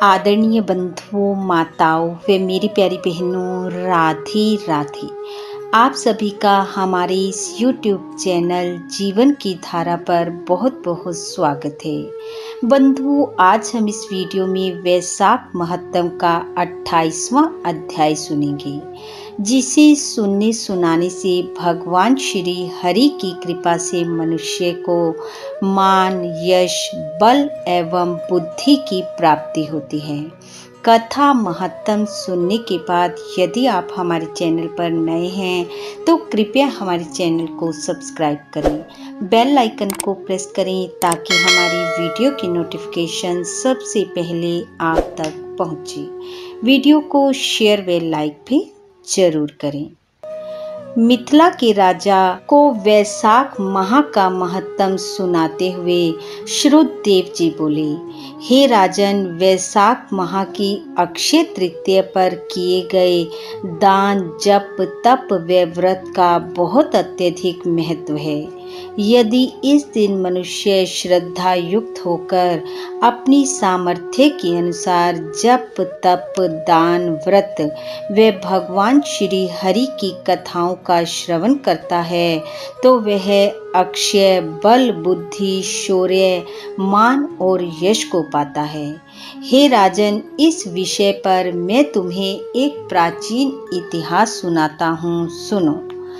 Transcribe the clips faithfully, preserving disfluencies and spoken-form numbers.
आदरणीय बंधुओं, माताओं व मेरी प्यारी बहनों, राधे राधे। आप सभी का हमारे इस यूट्यूब चैनल जीवन की धारा पर बहुत बहुत स्वागत है। बंधुओं, आज हम इस वीडियो में वैशाख महत्तम का अट्ठाईसवां अध्याय सुनेंगे, जिसे सुनने सुनाने से भगवान श्री हरि की कृपा से मनुष्य को मान, यश, बल एवं बुद्धि की प्राप्ति होती है। कथा महत्तम सुनने के बाद यदि आप हमारे चैनल पर नए हैं तो कृपया हमारे चैनल को सब्सक्राइब करें, बेल आइकन को प्रेस करें ताकि हमारी वीडियो की नोटिफिकेशन सबसे पहले आप तक पहुंचे। वीडियो को शेयर व लाइक भी जरूर करें। मिथिला के राजा को वैशाख माह का महत्तम सुनाते हुए श्रुतदेव जी बोले, हे राजन, वैशाख माह की अक्षय तृतीया पर किए गए दान, जप, तप व व्रत का बहुत अत्यधिक महत्व है। यदि इस दिन मनुष्य श्रद्धा युक्त होकर अपनी सामर्थ्य के अनुसार जप, तप, दान, व्रत व भगवान श्री हरि की कथाओं का श्रवण करता है तो वह अक्षय बल, बुद्धि, शौर्य, मान और यश को पाता है। हे राजन, इस विषय पर मैं तुम्हें एक प्राचीन इतिहास सुनाता हूँ, सुनो।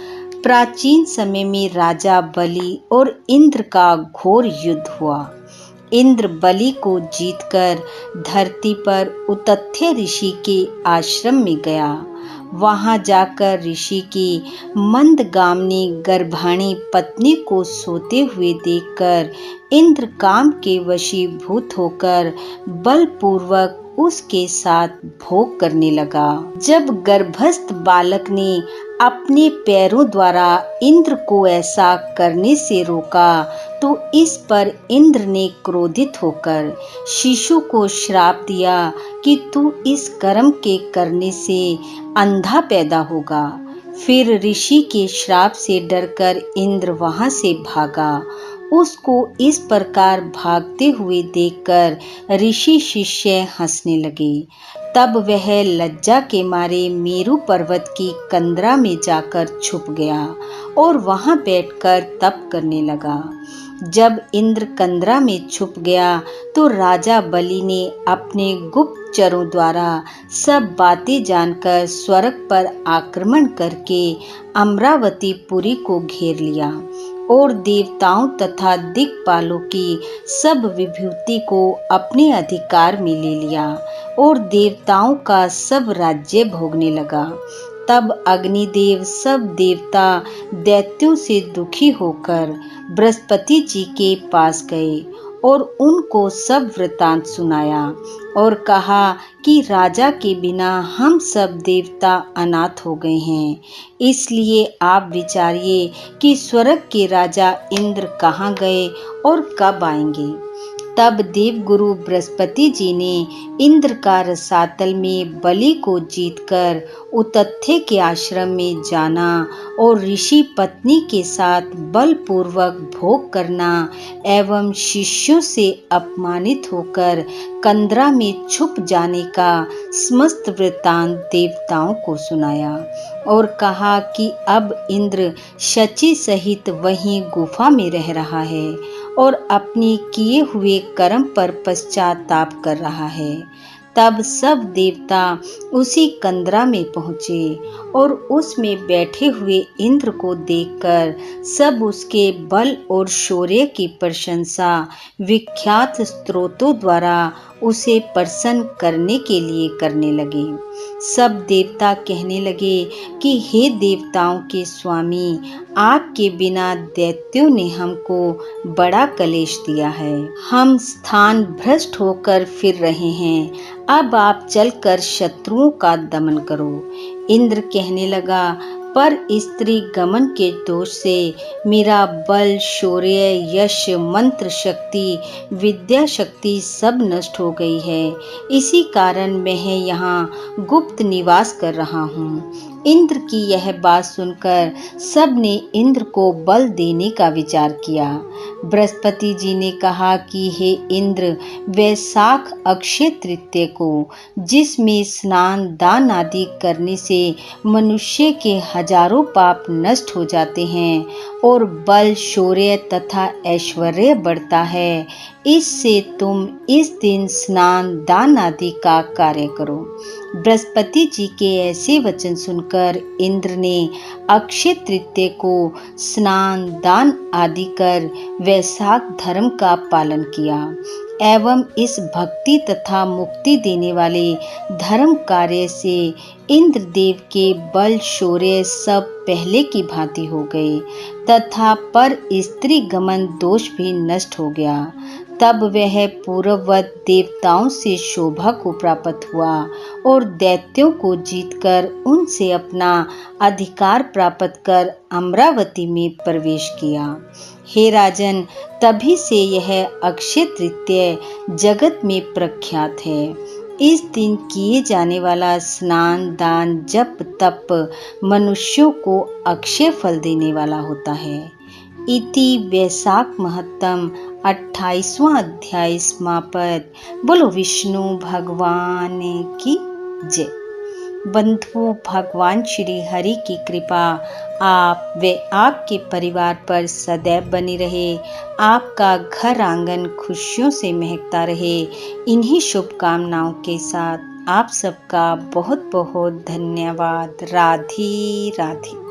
प्राचीन समय में राजा बलि और इंद्र का घोर युद्ध हुआ। इंद्र बलि को जीतकर धरती पर उतथ्य ऋषि के आश्रम में गया। वहां जाकर ऋषि की मंदगामिनी गर्भाणी पत्नी को सोते हुए देखकर इंद्र काम के वशीभूत होकर बलपूर्वक उसके साथ भोग करने लगा। जब गर्भस्थ बालक ने अपने पैरों द्वारा इंद्र को ऐसा करने से रोका तो इस पर इंद्र ने क्रोधित होकर शिशु को श्राप दिया कि तू इस कर्म के करने से अंधा पैदा होगा। फिर ऋषि के श्राप से डरकर इंद्र वहां से भागा। उसको इस प्रकार भागते हुए देखकर ऋषि शिष्य हंसने लगे। तब वह लज्जा के मारे मेरु पर्वत की कंदरा में जाकर छुप गया और वहां बैठकर तप करने लगा। जब इंद्र कंदरा में छुप गया तो राजा बलि ने अपने गुप्तचरों द्वारा सब बातें जानकर स्वर्ग पर आक्रमण करके अमरावती पुरी को घेर लिया और देवताओं तथा दिक्पालों की सब विभूति को अपने अधिकार में ले लिया और देवताओं का सब राज्य भोगने लगा। तब अग्निदेव सब देवता दैत्यों से दुखी होकर बृहस्पति जी के पास गए और उनको सब वृतांत सुनाया और कहा कि राजा के बिना हम सब देवता अनाथ हो गए हैं। इसलिए आप विचारिए कि स्वर्ग के राजा इंद्र कहाँ गए और कब आएंगे। तब देवगुरु बृहस्पति जी ने इंद्र का रसातल में बलि को जीतकर उतथ्य के आश्रम में जाना और ऋषि पत्नी के साथ बलपूर्वक भोग करना एवं शिष्यों से अपमानित होकर कंदरा में छुप जाने का समस्त वृत्तांत देवताओं को सुनाया और कहा कि अब इंद्र शची सहित वहीं गुफा में रह रहा है और अपने किए हुए कर्म पर पश्चाताप कर रहा है। तब सब देवता उसी कंदरा में पहुँचे और उसमें बैठे हुए इंद्र को देखकर सब उसके बल और शौर्य की प्रशंसा विख्यात स्त्रोतों द्वारा उसे प्रसन्न करने के लिए करने लगे। सब देवता कहने लगे कि हे देवताओं के स्वामी, आपके बिना दैत्यों ने हमको बड़ा कलेश दिया है। हम स्थान भ्रष्ट होकर फिर रहे हैं। अब आप चलकर शत्रुओं का दमन करो। इंद्र कहने लगा, पर स्त्री गमन के दोष से मेरा बल, शौर्य, यश, मंत्र शक्ति, विद्या शक्ति सब नष्ट हो गई है। इसी कारण मैं यहाँ गुप्त निवास कर रहा हूँ। इंद्र की यह बात सुनकर सब ने इंद्र को बल देने का विचार किया। बृहस्पति जी ने कहा कि हे इंद्र, वैशाख अक्षय तृतीया को, जिसमें स्नान दान आदि करने से मनुष्य के हजारों पाप नष्ट हो जाते हैं और बल, शौर्य तथा ऐश्वर्य बढ़ता है, इससे तुम इस दिन स्नान दान आदि का कार्य करो। बृहस्पति जी के ऐसे वचन सुनकर इंद्र ने अक्षय तृतीया को स्नान दान आदि कर वैशाख धर्म का पालन किया एवं इस भक्ति तथा मुक्ति देने वाले धर्म कार्य से इंद्रदेव के बल, शौर्य सब पहले की भांति हो गए तथा पर स्त्री गमन दोष भी नष्ट हो गया। तब वह पूर्ववत देवताओं से शोभा को प्राप्त हुआ और दैत्यों को जीतकर उनसे अपना अधिकार प्राप्त कर अमरावती में प्रवेश किया। हे राजन, तभी से यह अक्षय तृतीया जगत में प्रख्यात है। इस दिन किए जाने वाला स्नान दान जप तप मनुष्यों को अक्षय फल देने वाला होता है। इति वैशाख महत्तम अट्ठाईसवां अध्याय समाप्त। बोलो विष्णु भगवान की जय। बंधुओं, भगवान श्री हरि की कृपा आप व आपके परिवार पर सदैव बनी रहे, आपका घर आंगन खुशियों से महकता रहे। इन्हीं शुभकामनाओं के साथ आप सबका बहुत बहुत धन्यवाद। राधे राधे।